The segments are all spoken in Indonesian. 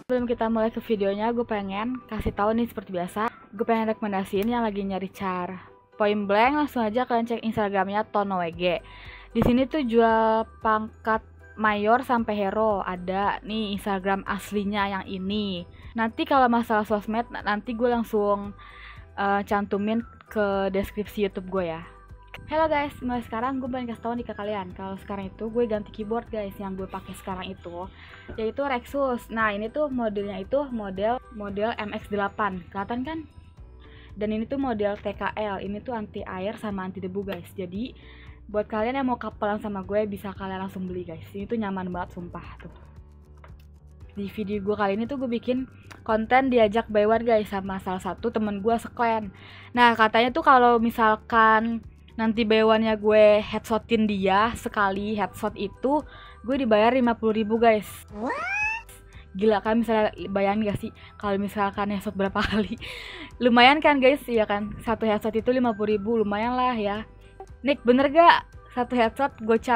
Sebelum kita mulai ke videonya, gue pengen kasih tahu nih seperti biasa. Gue pengen rekomendasiin yang lagi nyari char point blank, langsung aja kalian cek Instagramnya TonoWG. Di sini tuh jual pangkat mayor sampai hero. Ada nih Instagram aslinya yang ini. Nanti kalau masalah sosmed, nanti gue langsung cantumin ke deskripsi YouTube gue ya. Halo guys, mulai sekarang gue pengen kasih tau nih ke kalian kalau sekarang itu gue ganti keyboard guys. Yang gue pakai sekarang itu yaitu Rexus. Nah ini tuh modelnya itu model MX8, kelihatan kan? Dan ini tuh model TKL. Ini tuh anti air sama anti debu guys. Jadi buat kalian yang mau kapelan sama gue bisa kalian langsung beli guys. Ini tuh nyaman banget sumpah tuh. Di video gue kali ini tuh gue bikin konten diajak buy one guys sama salah satu temen gue seklan. Nah katanya tuh kalau misalkan nanti buy one-nya gue headshotin dia sekali headshot itu gue dibayar 50.000 guys. Gila kan, misalnya bayangin gak sih kalau misalkan headshot berapa kali. Lumayan kan guys, iya kan, satu headshot itu 50.000, lumayan lah ya. Nick bener gak satu headshot gocap?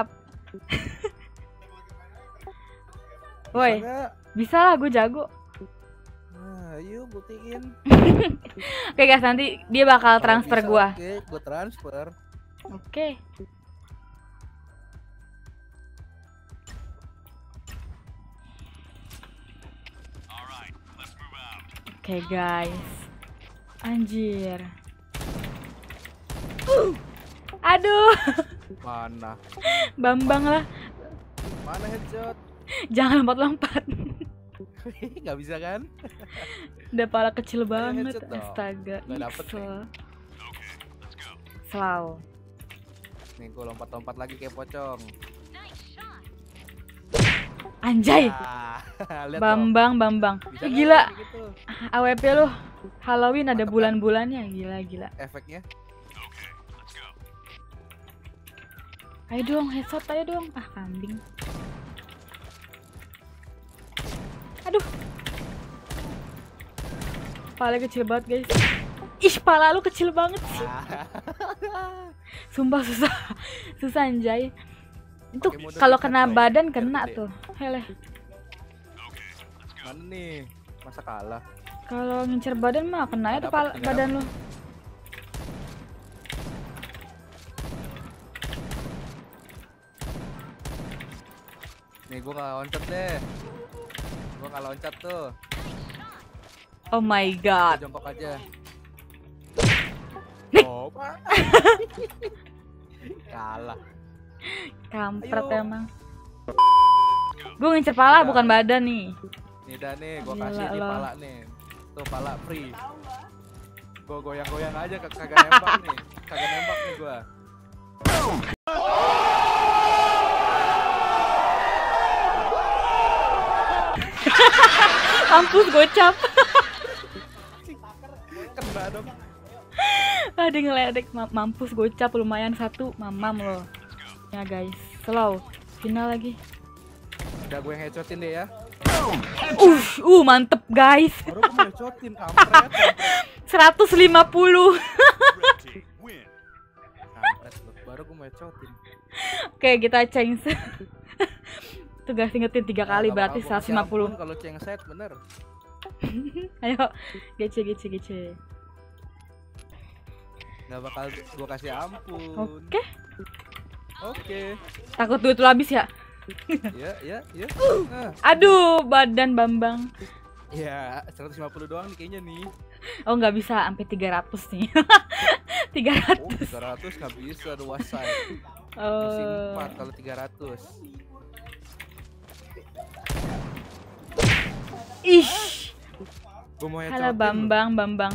Woi bisa lah, gue jago. Nah, yuk buktiin. Oke guys, nanti dia bakal transfer gue. Oke, gue transfer. Oke. Oke guys. Anjir. Aduh. Mana? Bambang lah. Mana headshot? Jangan lompat-lompat. Gak bisa kan? Udah pala kecil banget. Headshot dong. Astaga. Gak dapet nih. Slow. Nih gue lompat-lompat lagi kayak pocong. Anjay. Lihat Bambang. Bisa Gila. gitu. AWP lu. Halloween ada bulan-bulannya. Gila. Efeknya. Ayo dong, headshot ayo dong. Ah, kambing. Aduh. Pala kecil banget, guys. Ih, pala lu kecil banget sih. Sumpah susah anjay. Itu kalau kena badan kena tuh. Hele. Mana nih? Masa kalah? Kalau ngincer badan mah kena itu badan lu. Nih gue gak loncat deh. Gue gak loncat tuh. Oh my god. Jongkok aja. Nick. Oh, kalah. Kampret Ayo. emang. Gue ngincer pala bukan badan nih. Nih dah nih, gue Gila kasih nih lo. pala nih. Tuh pala free. Gue goyang-goyang aja, kagak nembak nih. Kagak nembak nih gue. Mampus gocap. Kena dong. Ada ngeledek. Mampus gocap, lumayan satu mamam loh. Ya guys, slow. Final lagi. Udah gue yang headshotin deh ya. Mantep guys. Baru gue mau headshotin, kampret. 150. Kampret lu. Baru gue mau headshotin. Oke, kita change. Tuh guys, ingetin 3 kali berarti 150. Kalau cengset bener. Ayo, gece. Gak bakal gue kasih ampun. Oke. Oke. Takut duit lu habis ya? Ya. Nah. Aduh, badan Bambang. Ya, 150 doang nih kayaknya nih. Oh, nggak bisa sampai 300 nih. 300. Oh, 300 nggak bisa, ada wasai. Oh. Mesin 4 kalau 300. Ih. Gue mau Halo headshotin. Bambang.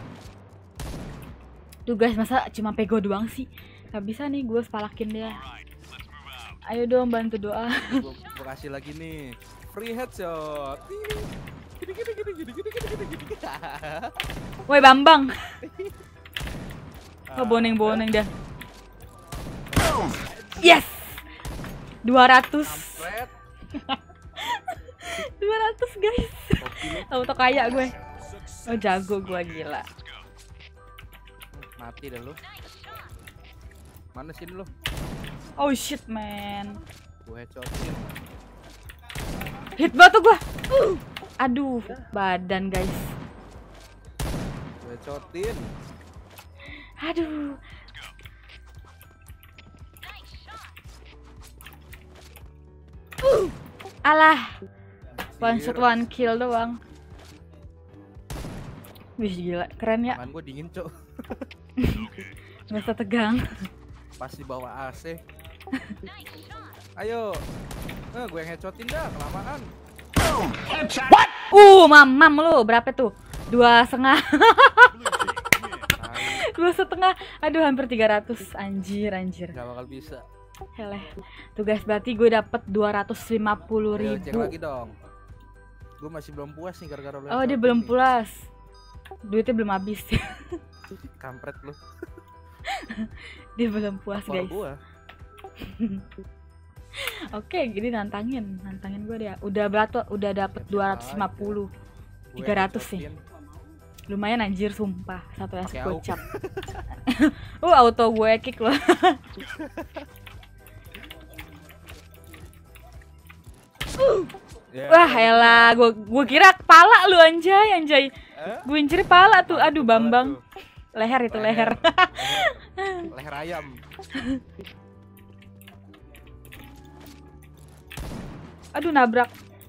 Tuh guys, masa cuma pego doang sih? Gak bisa nih, gue sepalakin dia. Ayo dong, bantu doa. Gue kasih lagi nih. Free headshot. Gini. Woi Bambang. Oh, boneng dah. Yes. 200. Kampret. 200 guys. Auto kaya gue. Oh, jago gue, gila. Mati dah lu. Mana sini lu? Oh shit man. Gue headshotin. Hit banget tuh gue. Aduh, badan guys. Gue cotin. Aduh. Alah. One shot one kill doang. Wih gila, keren ya. Tangan gue dingin, Cok. Nggak usah tegang. Pas di bawah AC. Ayo. Gue yang headshotin dah, kelamaan. What? Mamam lu, berapa tuh? 2,5. 2,5. Aduh, hampir 300. Anjir. Gak bakal bisa. Heleh. Tuh guys, berarti gue dapet 250.000. Ayo, cek lagi dong. Gue masih belum puas nih gara-gara lu. Oh, dia belum puas. Duitnya belum habis. Kampret lu. Dia belum puas, guys. Gua. Oke, gini nantangin gue dia. Udah berapa? Udah dapet 250. 300 sih. Lumayan anjir sumpah. Satu es kocap. Auto gue kick loh. Wah, elah, gue kira kepala lu anjay. Gue incer kepala tuh. Aduh, Bambang. Leher itu leher. Leher ayam. Aduh, nabrak.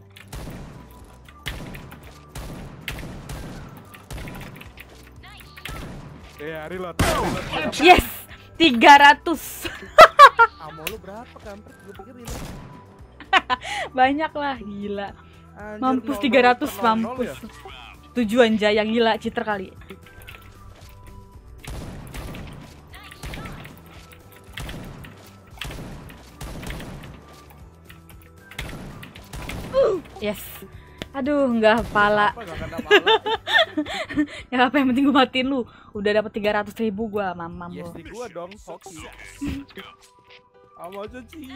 Reload. Yes, 300. Amo lu berapa kampret? Gue pikir ini. Banyak lah, gila. Anjir, Mampus 300, 0, mampus. ya? Tujuan jaya gila, cheater kali. Yes. Aduh, nggak kepala. Ya apa yang penting gue matiin lu. Udah dapet 300.000 gue, mamam lu. Yes, di gua dong, hoki. Amo cuci.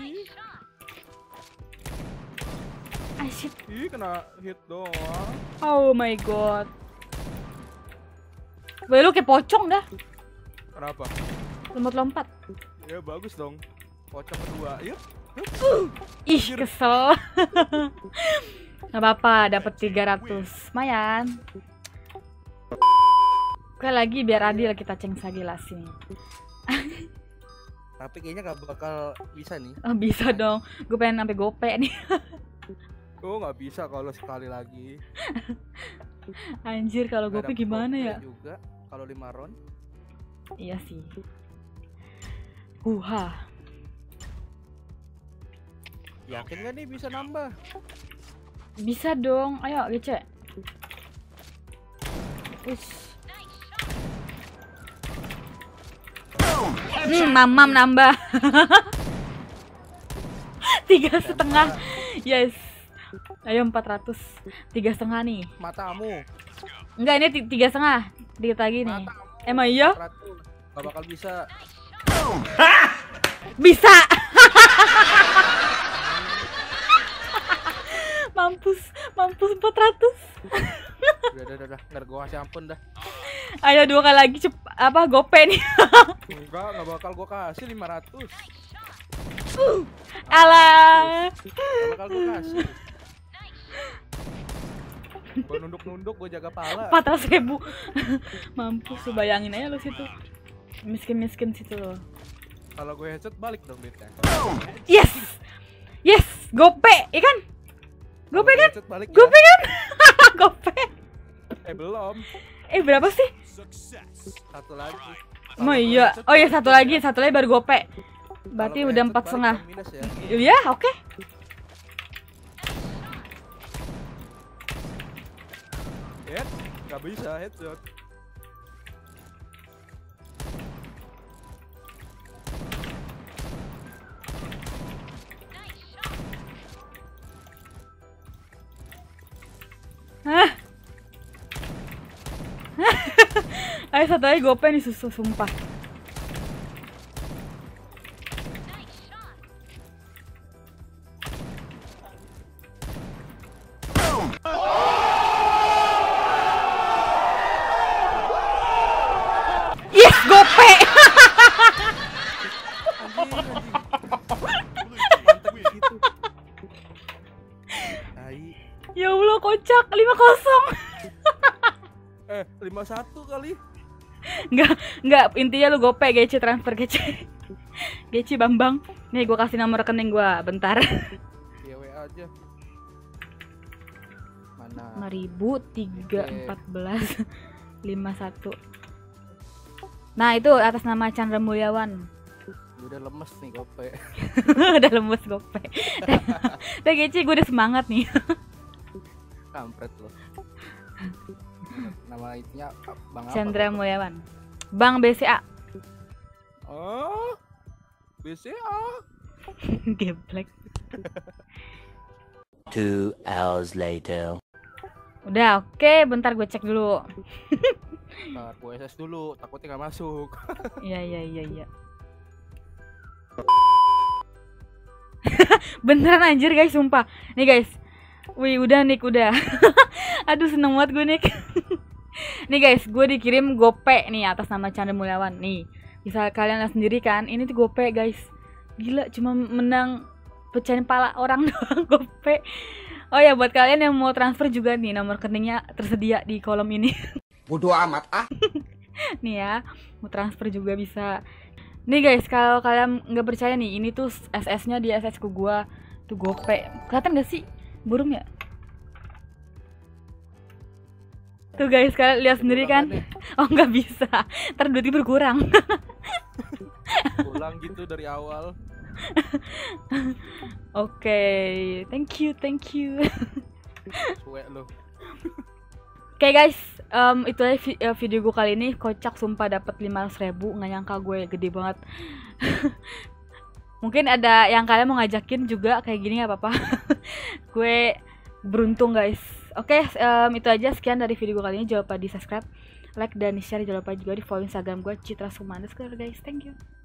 Shit. Ih, kena hit doang. Oh my god. Gue lu kayak pocong dah. Kenapa? Lompat-lompat. Ya bagus dong. Pocong kedua. Yuk. Ih, kesel. Gak apa-apa, dapet 300. Lumayan. Oke, lagi biar adil kita ceng lagi lah sini. Tapi kayaknya gak bakal bisa nih. Oh, bisa dong. Gue pengen sampai gope nih. Oh, nggak bisa kalau sekali lagi. Anjir, kalau gope gimana ya? Juga kalau 5 round. Iya sih. Yakin gak nih bisa nambah? Bisa dong. Ayo, gece. Ush. Mamam nambah. 3,5. Yes. Ayo 400. 3,5 nih. Matamu. Enggak, ini 3,5. Dikit lagi nih. Matamu. Emang iya? 400. Gak bakal bisa. Bisa. Mampus 400. Udah. Ntar gua kasih ampun dah. Ayo 2 kali lagi gope nih. Enggak bakal gua kasih 500. Alah. Gak bakal gua kasih. Gua nunduk, gua jaga pala. 400.000. Mampus, lu bayangin aja lu situ. Miskin situ lo. Kalau gue headshot balik dong duitnya. Yes, gope, iya kan? Gope kan? Balik gope ya? kan? Gope. Belum. Berapa sih? Satu lagi. Oh iya. Oh iya, satu lagi baru gope. Berarti udah 4,5. Ya. Iya, oke. Gak bisa headshot. Ayo satu lagi gope nih, sumpah. Yes, gope. Anjing. Ya Allah, kocak. kocak 5-0. 5-1 kali. Enggak, intinya lu gope GC, transfer GC. GC Bambang. Nih gue kasih nomor rekening gue, bentar. Ya WA aja. Mana? 5.314 51. Nah itu atas nama Chandra Mulyawan. Udah lemes nih gope. Udah lemes gope. Udah GC, gue udah semangat nih. Kampret lo. Nama itunya Bang apa? Chandra Mulyawan. Bang BCA. Oh, BCA. Geblek. 2 hours later. Udah, oke, bentar gue cek dulu. Ntar gue SS dulu, takutnya gak masuk. Iya. Beneran anjir guys, sumpah. Nih guys. Wih, udah Nick, udah. Aduh, seneng banget gue Nick. Nih guys, gue dikirim gope nih atas nama Chandra Mulyawan. Nih, bisa kalian lihat sendiri kan. Ini tuh gope guys. Gila, cuma menang pecahin pala orang doang gope. Oh ya, buat kalian yang mau transfer juga nih, nomor rekeningnya tersedia di kolom ini. Bodoh amat ah. Nih ya, mau transfer juga bisa. Nih guys, kalau kalian nggak percaya nih, ini tuh SS-nya di SS ku gua tuh gope. Kelihatan gak sih? Burung ya? Tuh guys, kalian lihat sendiri kan? Oh nggak bisa, ntar duitnya berkurang. Pulang gitu dari awal. Oke, thank you. Suwe lo. Oke guys, itu aja video gue kali ini. Kocak sumpah, dapat 500.000, nggak nyangka gue gede banget. Mungkin ada yang kalian mau ngajakin juga kayak gini, nggak apa-apa. Gue beruntung guys. Oke, itu aja, sekian dari video gue kali ini. Jangan lupa di subscribe, like, dan di share. Jangan lupa juga di follow Instagram gue, Citra Sumanda guys. Thank you.